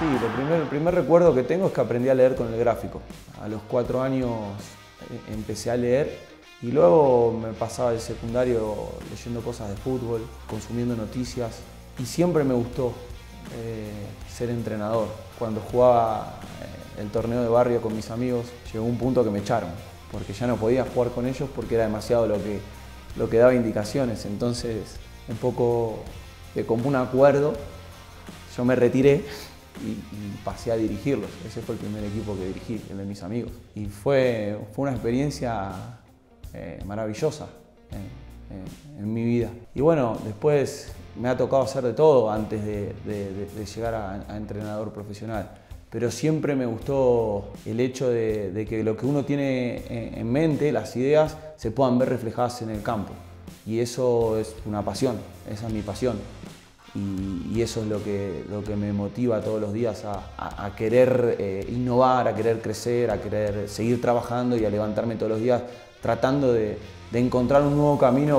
Sí, el primer recuerdo que tengo es que aprendí a leer con el gráfico. A los 4 años empecé a leer y luego me pasaba el secundario leyendo cosas de fútbol, consumiendo noticias y siempre me gustó ser entrenador. Cuando jugaba el torneo de barrio con mis amigos llegó un punto que me echaron porque ya no podía jugar con ellos porque era demasiado lo que daba indicaciones. Entonces, un poco de común acuerdo, yo me retiré y pasé a dirigirlos. Ese fue el primer equipo que dirigí, el de mis amigos. Y fue una experiencia maravillosa en mi vida. Y bueno, después me ha tocado hacer de todo antes de llegar a entrenador profesional. Pero siempre me gustó el hecho de que lo que uno tiene en mente, las ideas, se puedan ver reflejadas en el campo. Y eso es una pasión, esa es mi pasión. Y eso es lo que me motiva todos los días a querer innovar, a querer crecer, a querer seguir trabajando y a levantarme todos los días tratando de encontrar un nuevo camino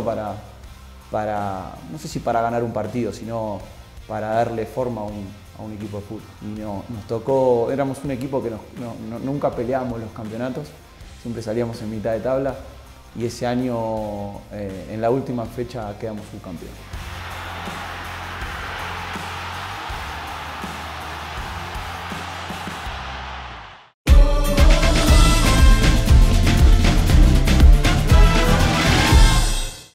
no sé si para ganar un partido, sino para darle forma a un equipo de fútbol. Y nos tocó, éramos un equipo que nunca peleábamos los campeonatos, siempre salíamos en mitad de tabla y ese año en la última fecha quedamos subcampeones.